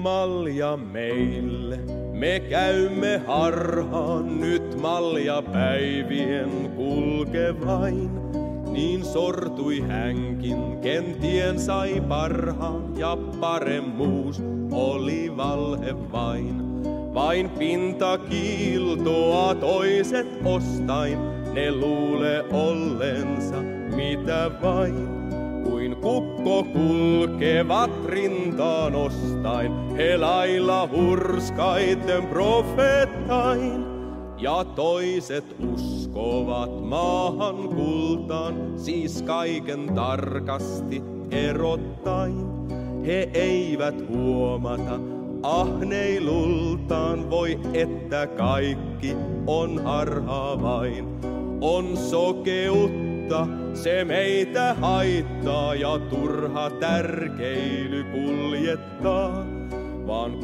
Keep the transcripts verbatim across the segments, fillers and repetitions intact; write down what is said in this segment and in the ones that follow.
malja meille, me käymme harhaan, nyt malja päivien kulkevain. Niin sortui hänkin, ken tien sai parhaan, ja paremmuus oli valhe vain. Vain pintakiiltoa toiset ostain, ne luule ollensa mitä vain. Kuin kukko kulkevat rintaan ostain, he lailla hurskaiten profeettain. Ja toiset uskovat maahan kultaan, siis kaiken tarkasti erottain. He eivät huomata ahneilultaan, voi että kaikki on harhaa vain. On sokeutta, se meitä haittaa ja turha tärkeily kuljettaa. Vaan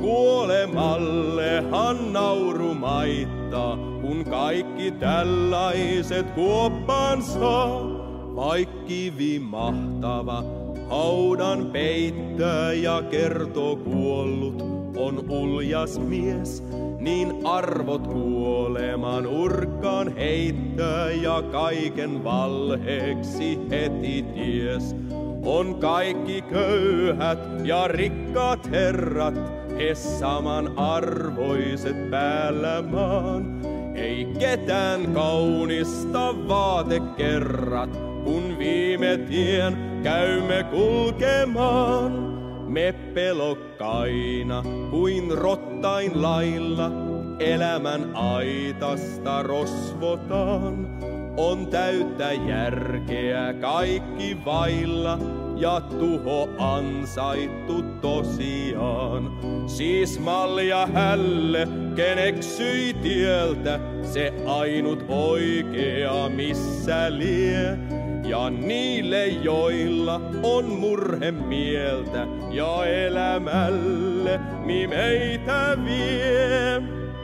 kuolemallehan nauru maittaa, kun kaikki tällaiset kuoppaan saa. Vaik kivi mahtava haudan peittää ja kertoo kuollut on uljas mies, niin arvot kuoleman urkkaan heittää ja kaiken valheeksi heti ties. On kaikki köyhät ja rikkaat herrat, he saman arvoiset päällä maan. Ei ketään kaunista vaatekerrat, kun viime tien käymme kulkemaan. Me pelokkaina kuin rottain lailla elämän aitasta rosvotaan. On täyttä järkeä kaikki vailla ja tuho ansaittu tosiaan. Siis malja hälle, ken eksyi tieltä, se ainut oikea missä lie. Ja niille, joilla on murhe mieltä ja elämälle mi meitä vie.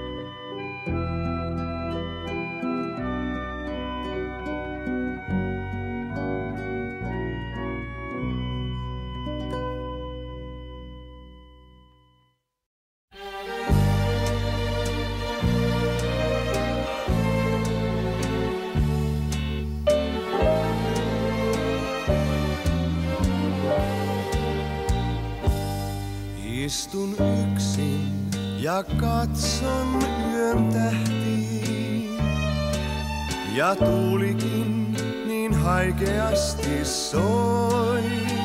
Istun yksin ja katson yön tähtiin, ja tuulikin niin haikeasti soi.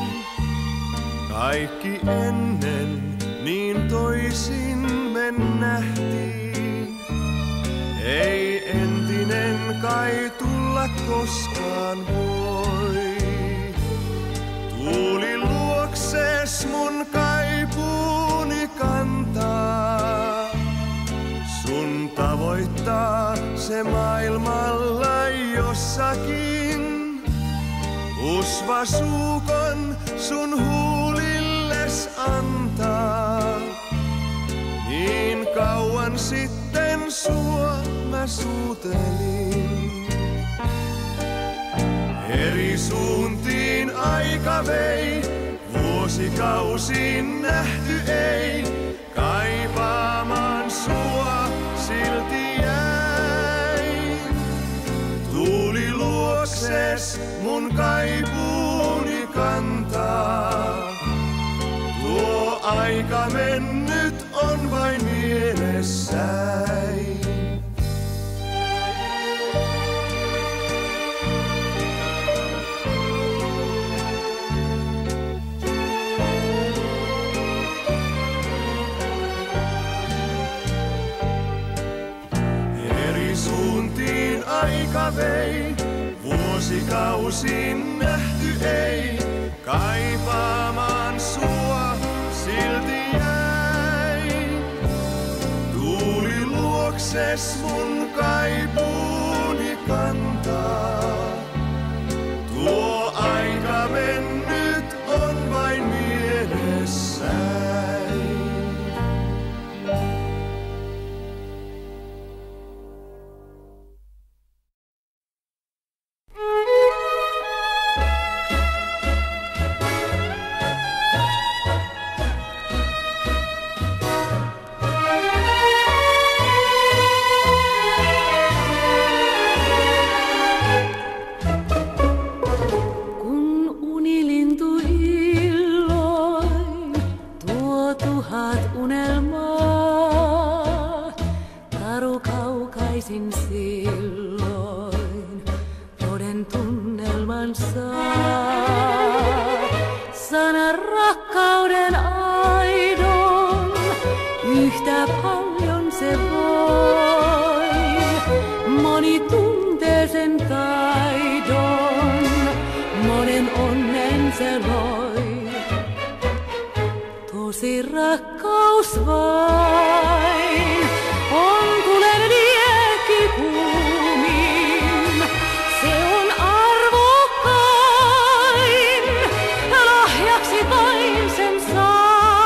Kaikki ennen niin toisin me nähtiin, ei entinen kai tulla koskaan voi. Tuuli luokses mun kaipuuni kantaa, sun tavoittaa se maailmalla jossakin. Usva suukon sun huulilles antaa, niin kauan sitten sua mä suutelin. Eri suuntiin aika vei, vuosikausiin nähty ei. Kaipaamaan sua silti jäi. Tuuli luokses mun kaipuuni kantaa. Tuo aika mennyt on vain mielessäin. Aika vei, vuosikausiin nähty ei. Kaipaamaan sua silti jäi. Tuuli luokses mun kaipuuni kantaa. Tuo aika mennyt on vain mielessäin. vain silloin toden tunnelman saa. Sana rakkauden aidon, yhtä paljon se voi. Moni tuntee sen taidon, monen onnen se loi. Tosi rakkaus vain on tulen liekikuumin. Se on arvokkain, lahjaksi vain sen saa.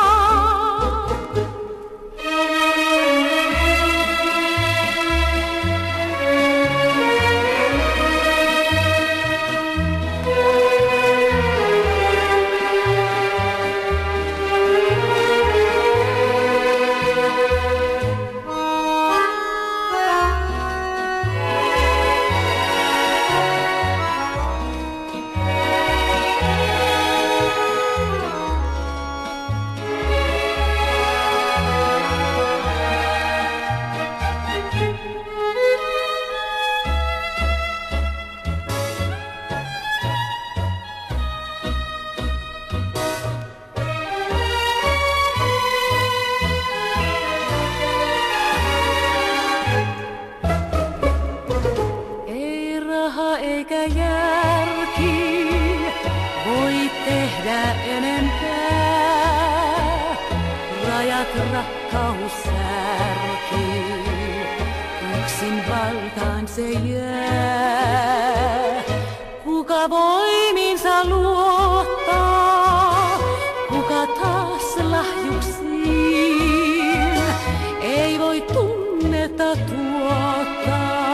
Eikä järki voi tehdä enempää. Rajat rakkaus särkii, yksin valtaan se jää. Kuka voiminsa luottaa, kuka taas lahjuksiin, ei voi tunnetta tuottaa.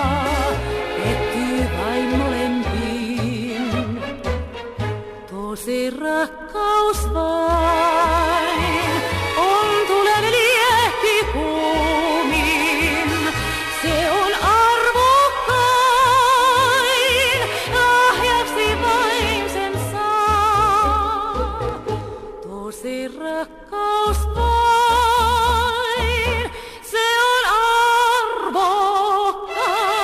Vain molempiin, tosi rakkaus vain on tulen liekikuumin. Se on arvokkain, lahjaksi vain sen saa. Tosi rakkaus vain, se on arvokkain.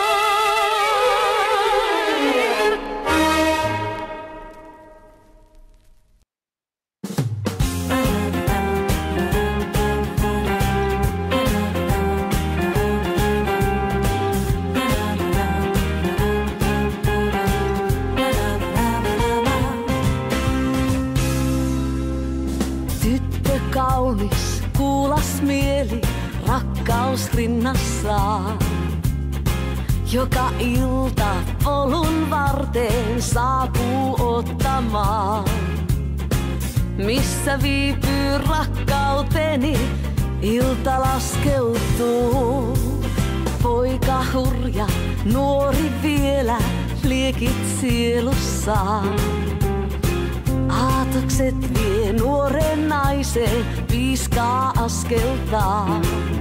Kaunis, kuulas mieli, rakkaus rinnassaan. Joka ilta polun varteen saapuu ottamaan. Missä viipyy rakkauteni, ilta laskeutuu. Poika hurja, nuori vielä, liekit sielussaan. Aatokset vie nuoren naisen, piiskaa askeltaan.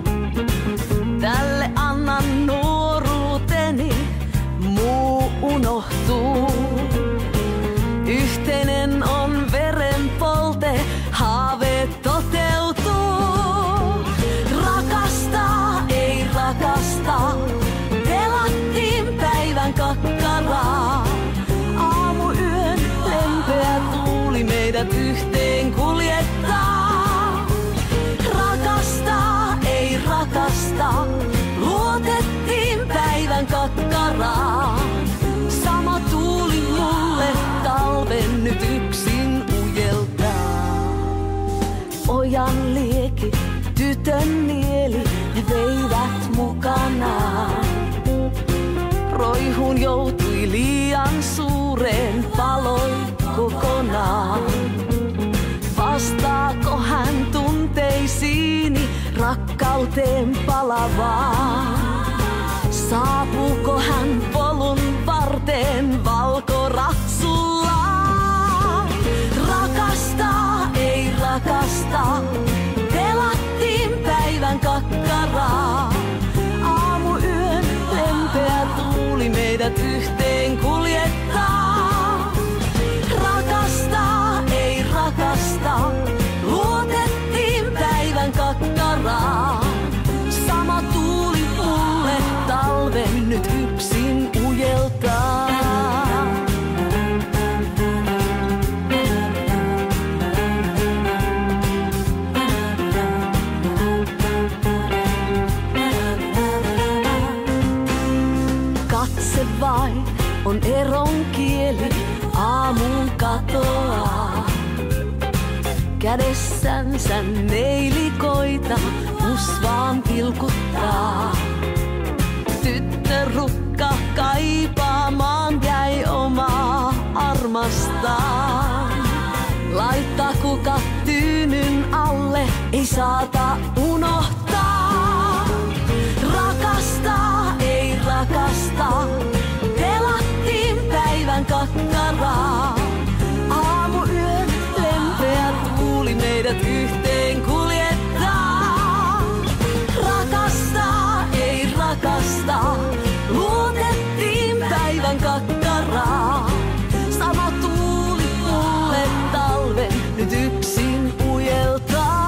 Tälle annan nuoruuteni, muu unohtuu. Yhteinen on verenpolte, haaveet toteutuu. Rakastaa, ei rakasta, pelattiin päivän kakkaraa. Aamuyön lempeä tuuli meidät yhteen kuljettaa. Rakastaa, ei rakasta, luotettiin päivän kakkaraan. Sama tuuli mulle talven nyt yksin ujeltaa. Pojan lieki, tytön mieli veivät mukanaan. Roihun joutui liian suureen, paloi kokonaan. Vastaako hän tunteisiini, rakkauteen palavaan? Saapuuko hän polun varteen valkoratsullaan? Rakastaa, ei rakasta, pelattiin päivän kakkaraa. Aamuyön lempeä tuuli meidät yhteen kuljettaa. Rakastaa, ei rakasta, luotettiin päivän kakkaraa. Sama tuuli mulle talven nyt yksin ujeltaa. Katse vain on eron kieli, aamun katoaa. Kädessänsä neilikoita usvaan pilkuttaa. Tyttörukka kaipaamaan jäi omaa armastaan. Laittaa kuka tyynyn alle, ei saata unohtaa. Rakastaa, ei rakasta, pelattiin päivän kakkaraa. Aamuyön lempeä tuuli meidät yhteen kuljettaa. Rakastaa, ei rakasta, luotettiin päivän kakkaraa. Sama tuuli mulle talven nyt yksin ujeltaa.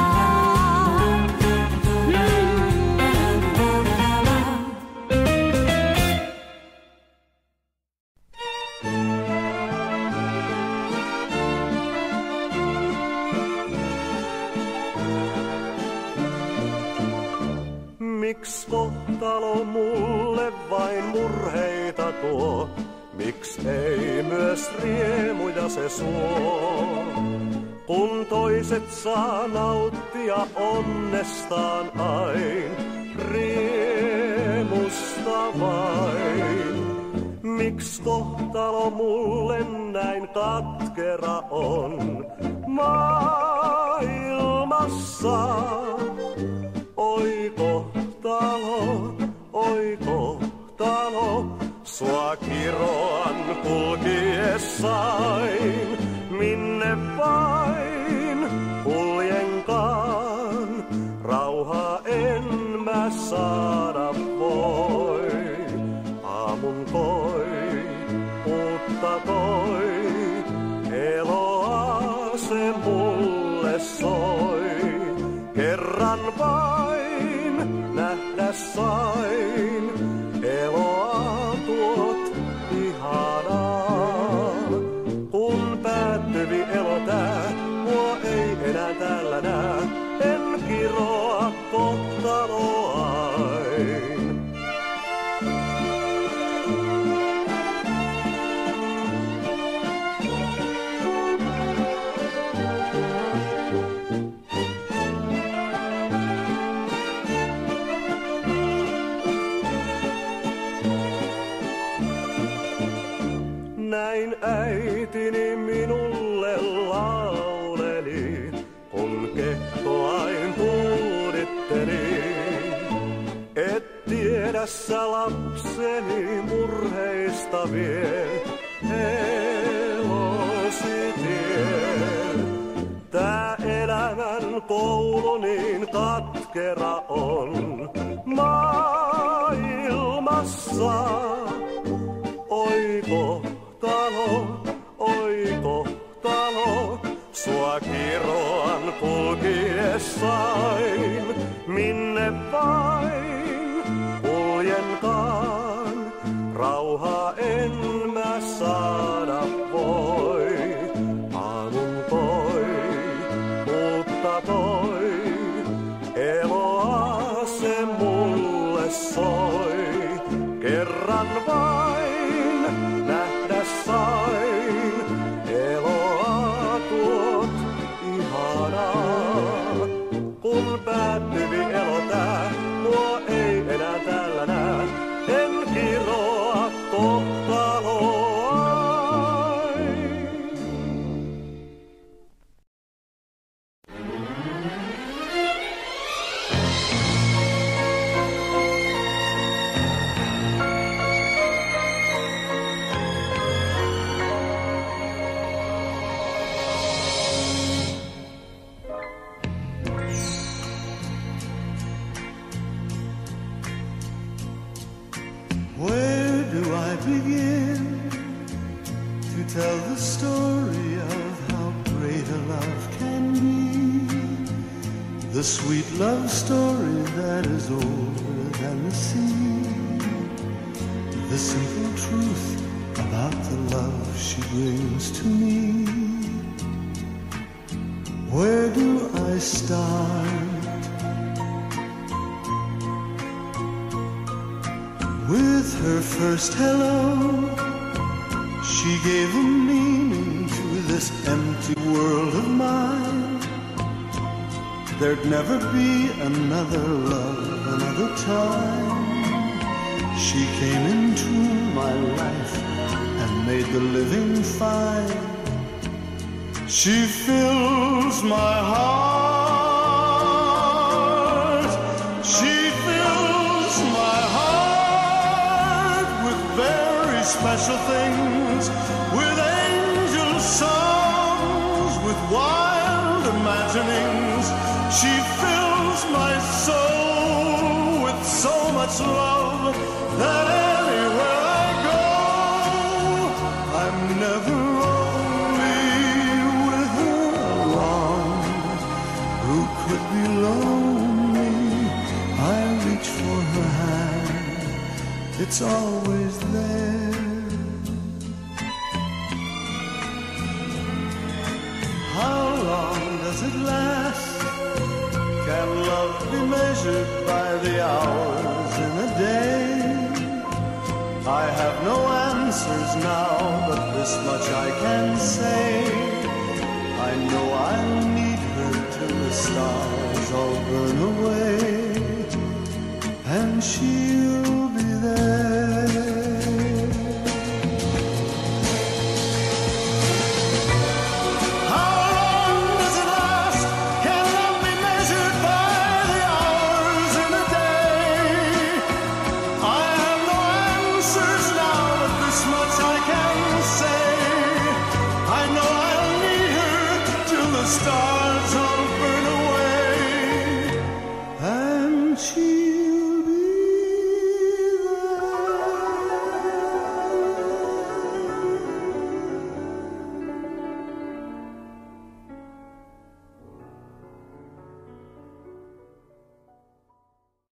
Miks kohtalo mulle vain murheita tuo? Miks ei myös riemuja se suo? Kun toiset saa nauttia onnestaan ain, riemusta vain. Miks kohtalo mulle näin katkera on maailmassa? Oi kohtalo, oi kohtalo, sua kiroan kulkiessain, minne vain kuljenkaan, rauhaa en mä saada voi. Aamun koi, uutta toi, eloa se mulle soi. Kerran vain nähdä sain, eloa tuot ihanaa. Kun päättyvi elo tää, mua ei enää tällä nää, en kiroa kohtaloain. Näin äitini minulle lauleli, kun kehtoain puuditteli. Et tiedä sä lapseni murheista vie, elosi tie. Tää elämän koulu niin katkera on maailmassa. Oi kohtalo, oi kohtalo, sua kiroan kulkiessain, minne vain kuljenkaan, rauhaa en mä saada voi. Aamun toi, uutta toi, eloa se mulle soi. Kerran vain nähdä sain, eloa tuot ihanaa. Kun päättyvi elo tää, mua ei enää tällä nää, en kiroa kohtaloain. Where do I begin to tell the story of how great a love can be? The sweet love story that is older than the sea. the simple truth about the love she brings to me. Where do I start? With her first hello, she gave a meaning to this empty world of mine. There'd never be another love, another time. She came into my life and made the living fine. She fills my heart. She fills my heart with very special things, with angel songs, with wild imaginings. She fills my soul with so much love that anywhere I go, I'm never only with her alone. Who could be lonely? I reach for her hand, it's always there. How long does it last? Can love be measured by the hours in a day? I have no answers now, but this much I can say. I know I'll need her till the stars all burn away, and she'll